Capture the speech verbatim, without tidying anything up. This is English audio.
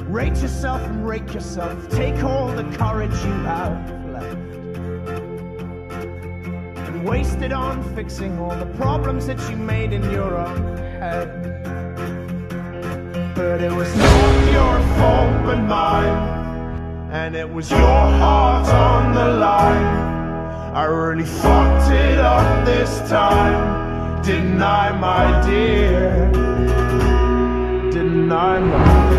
Rate yourself and rake yourself. Take all the courage you have left and waste it on fixing all the problems that you made in your own head. But it was not your fault but mine, and it was your heart on the line. I really fucked it up this time, didn't I, my dear? Didn't I, my dear?